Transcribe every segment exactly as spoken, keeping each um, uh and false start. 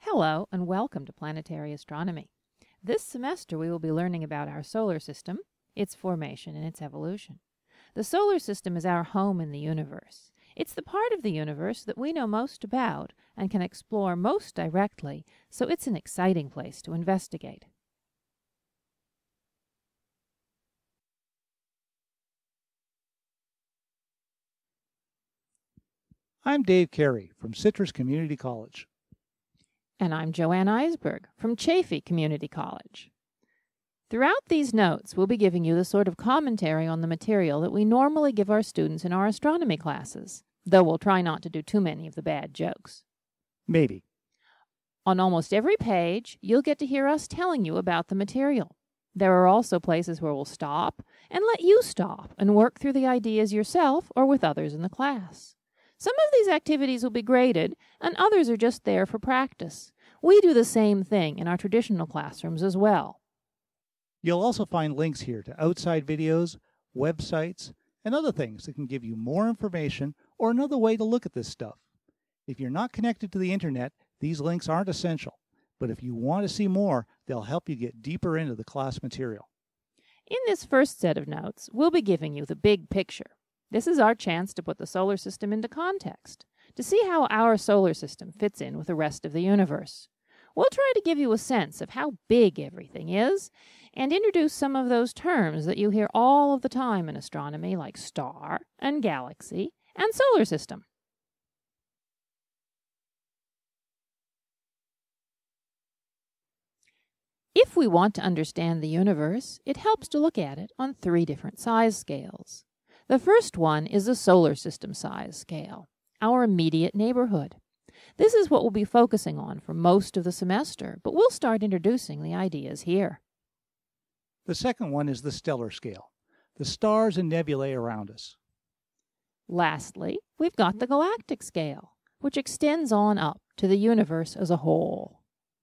Hello and welcome to Planetary Astronomy. This semester we will be learning about our solar system, its formation, and its evolution. The solar system is our home in the universe. It's the part of the universe that we know most about and can explore most directly, so it's an exciting place to investigate. I'm Dave Kary from Citrus Community College. And I'm Joann Eisberg from Chaffee Community College. Throughout these notes, we'll be giving you the sort of commentary on the material that we normally give our students in our astronomy classes, though we'll try not to do too many of the bad jokes. Maybe. On almost every page, you'll get to hear us telling you about the material. There are also places where we'll stop and let you stop and work through the ideas yourself or with others in the class. Some of these activities will be graded, and others are just there for practice. We do the same thing in our traditional classrooms as well. You'll also find links here to outside videos, websites, and other things that can give you more information or another way to look at this stuff. If you're not connected to the internet, these links aren't essential, but if you want to see more, they'll help you get deeper into the class material. In this first set of notes, we'll be giving you the big picture. This is our chance to put the solar system into context, to see how our solar system fits in with the rest of the universe. We'll try to give you a sense of how big everything is and introduce some of those terms that you hear all of the time in astronomy, like star and galaxy and solar system. If we want to understand the universe, it helps to look at it on three different size scales. The first one is the solar system size scale, our immediate neighborhood. This is what we'll be focusing on for most of the semester, but we'll start introducing the ideas here. The second one is the stellar scale, the stars and nebulae around us. Lastly, we've got the galactic scale, which extends on up to the universe as a whole.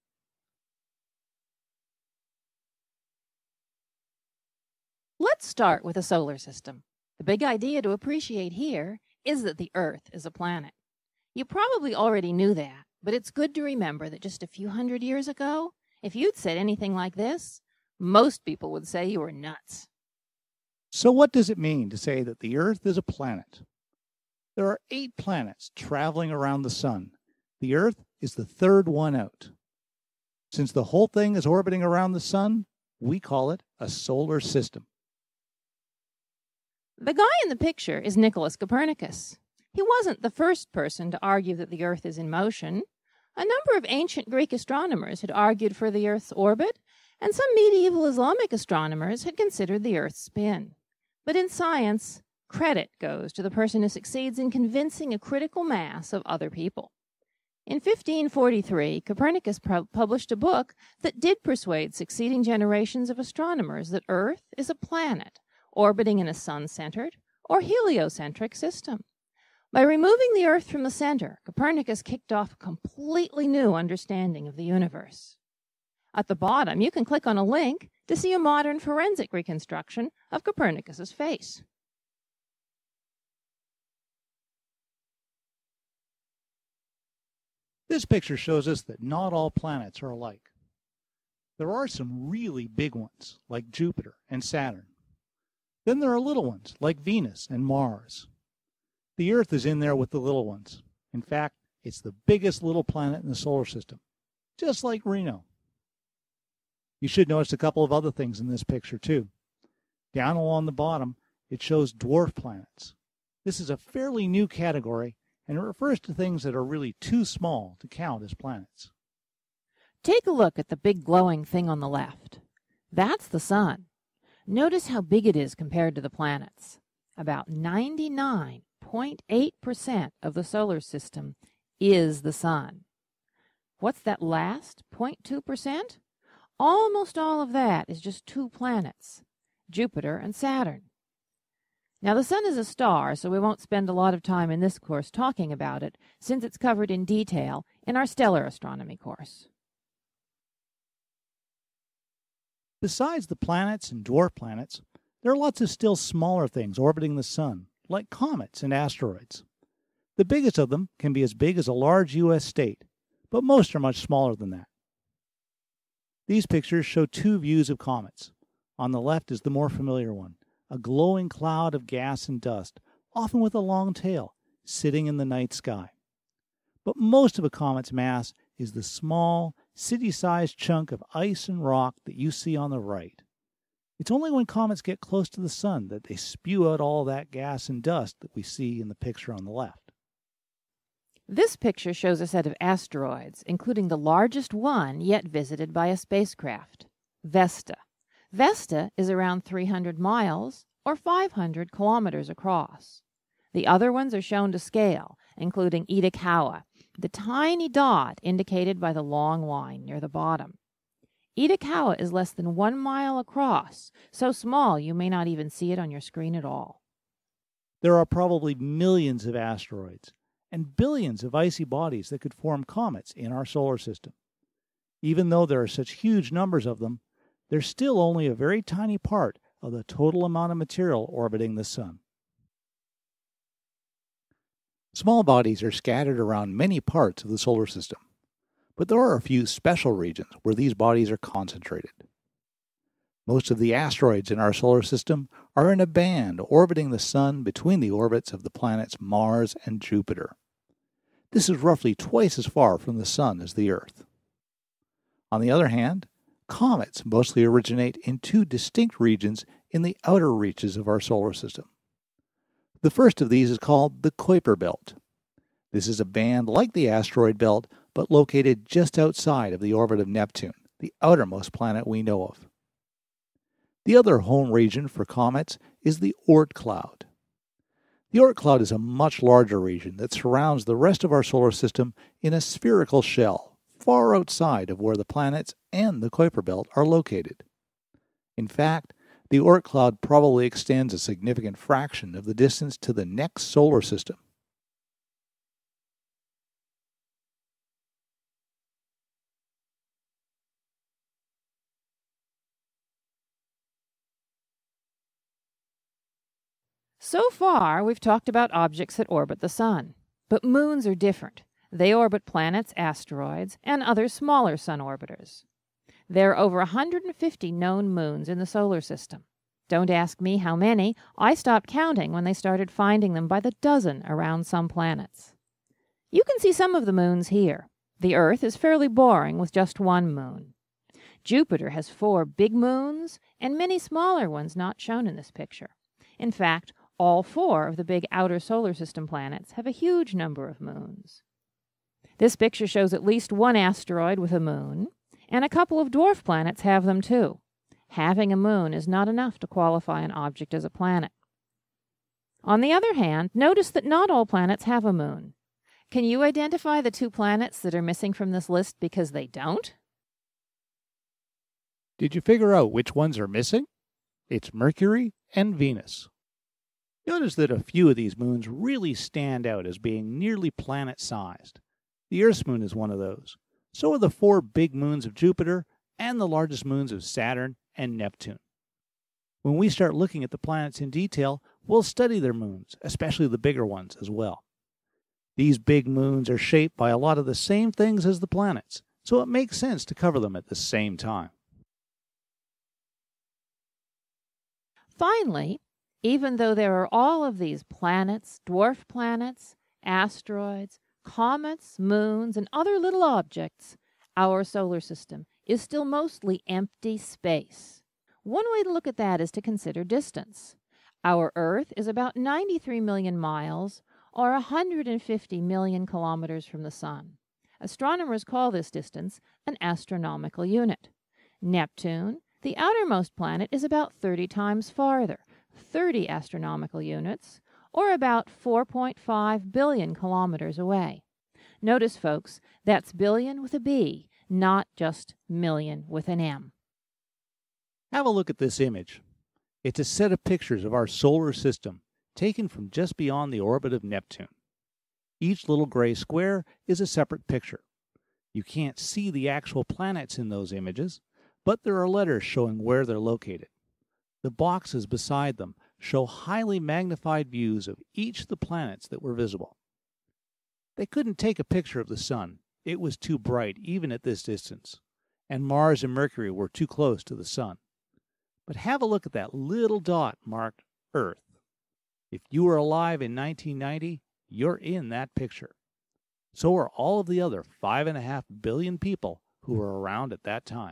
Let's start with the solar system. The big idea to appreciate here is that the Earth is a planet. You probably already knew that, but it's good to remember that just a few hundred years ago, if you'd said anything like this, most people would say you were nuts. So what does it mean to say that the Earth is a planet? There are eight planets traveling around the Sun. The Earth is the third one out. Since the whole thing is orbiting around the Sun, we call it a solar system. The guy in the picture is Nicholas Copernicus. He wasn't the first person to argue that the Earth is in motion. A number of ancient Greek astronomers had argued for the Earth's orbit, and some medieval Islamic astronomers had considered the Earth's spin. But in science, credit goes to the person who succeeds in convincing a critical mass of other people. In fifteen forty-three, Copernicus published a book that did persuade succeeding generations of astronomers that Earth is a planet, orbiting in a sun-centered or heliocentric system. By removing the Earth from the center, Copernicus kicked off a completely new understanding of the universe. At the bottom, you can click on a link to see a modern forensic reconstruction of Copernicus's face. This picture shows us that not all planets are alike. There are some really big ones, like Jupiter and Saturn. Then there are little ones, like Venus and Mars. The Earth is in there with the little ones. In fact, it's the biggest little planet in the solar system, just like Reno. You should notice a couple of other things in this picture, too. Down along the bottom, it shows dwarf planets. This is a fairly new category, and it refers to things that are really too small to count as planets. Take a look at the big glowing thing on the left. That's the sun. Notice how big it is compared to the planets. About ninety-nine point eight percent of the solar system is the sun. What's that last zero point two percent? Almost all of that is just two planets, Jupiter and Saturn. Now, the sun is a star, so we won't spend a lot of time in this course talking about it, since it's covered in detail in our stellar astronomy course. Besides the planets and dwarf planets, there are lots of still smaller things orbiting the sun, like comets and asteroids. The biggest of them can be as big as a large U S state, but most are much smaller than that. These pictures show two views of comets. On the left is the more familiar one, a glowing cloud of gas and dust, often with a long tail, sitting in the night sky. But most of a comet's mass is the small, city-sized chunk of ice and rock that you see on the right. It's only when comets get close to the sun that they spew out all that gas and dust that we see in the picture on the left. This picture shows a set of asteroids, including the largest one yet visited by a spacecraft, Vesta. Vesta is around three hundred miles, or five hundred kilometers across. The other ones are shown to scale, including Itokawa, the tiny dot indicated by the long line near the bottom. Itokawa is less than one mile across, so small you may not even see it on your screen at all. There are probably millions of asteroids and billions of icy bodies that could form comets in our solar system. Even though there are such huge numbers of them, they're still only a very tiny part of the total amount of material orbiting the sun. Small bodies are scattered around many parts of the solar system, but there are a few special regions where these bodies are concentrated. Most of the asteroids in our solar system are in a band orbiting the sun between the orbits of the planets Mars and Jupiter. This is roughly twice as far from the sun as the Earth. On the other hand, comets mostly originate in two distinct regions in the outer reaches of our solar system. The first of these is called the Kuiper Belt. This is a band like the asteroid belt, but located just outside of the orbit of Neptune, the outermost planet we know of. The other home region for comets is the Oort cloud. The Oort cloud is a much larger region that surrounds the rest of our solar system in a spherical shell, far outside of where the planets and the Kuiper Belt are located. In fact, the Oort cloud probably extends a significant fraction of the distance to the next solar system. So far, we've talked about objects that orbit the sun. But moons are different. They orbit planets, asteroids, and other smaller sun orbiters. There are over one hundred fifty known moons in the solar system. Don't ask me how many. I stopped counting when they started finding them by the dozen around some planets. You can see some of the moons here. The Earth is fairly boring with just one moon. Jupiter has four big moons and many smaller ones not shown in this picture. In fact, all four of the big outer solar system planets have a huge number of moons. This picture shows at least one asteroid with a moon, and a couple of dwarf planets have them too. Having a moon is not enough to qualify an object as a planet. On the other hand, notice that not all planets have a moon. Can you identify the two planets that are missing from this list because they don't? Did you figure out which ones are missing? It's Mercury and Venus. Notice that a few of these moons really stand out as being nearly planet-sized. The Earth's moon is one of those. So are the four big moons of Jupiter and the largest moons of Saturn and Neptune. When we start looking at the planets in detail, we'll study their moons, especially the bigger ones as well. These big moons are shaped by a lot of the same things as the planets, so it makes sense to cover them at the same time. Finally, even though there are all of these planets, dwarf planets, asteroids, comets, moons, and other little objects, our solar system is still mostly empty space. One way to look at that is to consider distance. Our Earth is about ninety-three million miles, or one hundred fifty million kilometers from the Sun. Astronomers call this distance an astronomical unit. Neptune, the outermost planet, is about thirty times farther, thirty astronomical units, or about four point five billion kilometers away. Notice, folks, that's billion with a B, not just million with an M. Have a look at this image. It's a set of pictures of our solar system taken from just beyond the orbit of Neptune. Each little gray square is a separate picture. You can't see the actual planets in those images, but there are letters showing where they're located. The boxes beside them show highly magnified views of each of the planets that were visible. They couldn't take a picture of the sun. it was too bright even at this distance, and Mars and Mercury were too close to the Sun. But have a look at that little dot marked Earth. If you were alive in nineteen ninety, you're in that picture. So are all of the other five and a half billion people who were around at that time.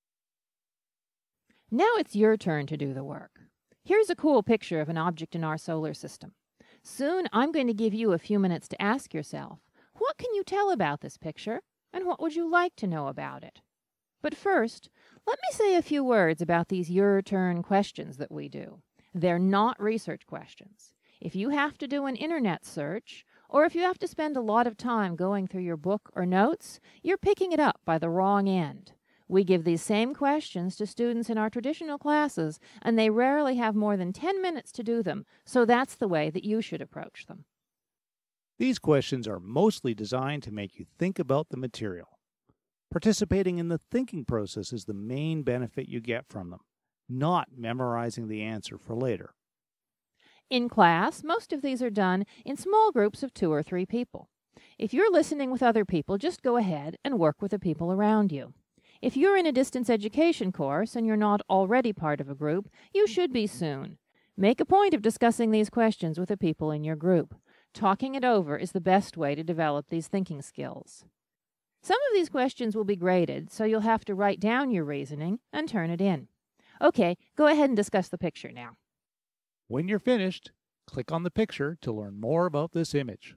Now it's your turn to do the work. Here's a cool picture of an object in our solar system. Soon I'm going to give you a few minutes to ask yourself, what can you tell about this picture, and what would you like to know about it? But first, let me say a few words about these your turn questions that we do. They're not research questions. If you have to do an internet search, or if you have to spend a lot of time going through your book or notes, you're picking it up by the wrong end. We give these same questions to students in our traditional classes, and they rarely have more than ten minutes to do them, so that's the way that you should approach them. These questions are mostly designed to make you think about the material. Participating in the thinking process is the main benefit you get from them, not memorizing the answer for later. In class, most of these are done in small groups of two or three people. If you're listening with other people, just go ahead and work with the people around you. If you're in a distance education course and you're not already part of a group, you should be soon. Make a point of discussing these questions with the people in your group. Talking it over is the best way to develop these thinking skills. Some of these questions will be graded, so you'll have to write down your reasoning and turn it in. Okay, go ahead and discuss the picture now. When you're finished, click on the picture to learn more about this image.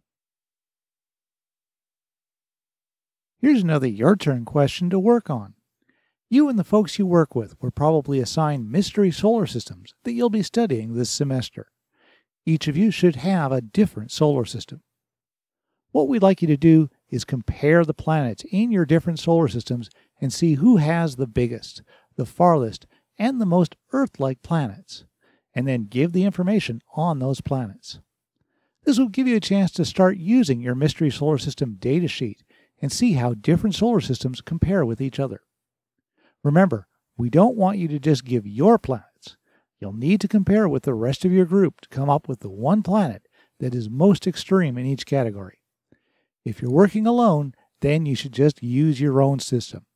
Here's another your turn question to work on. You and the folks you work with were probably assigned mystery solar systems that you'll be studying this semester. Each of you should have a different solar system. What we'd like you to do is compare the planets in your different solar systems and see who has the biggest, the farthest, and the most Earth-like planets, and then give the information on those planets. This will give you a chance to start using your mystery solar system data sheet and see how different solar systems compare with each other. Remember, we don't want you to just give your planets. You'll need to compare with the rest of your group to come up with the one planet that is most extreme in each category. If you're working alone, then you should just use your own system.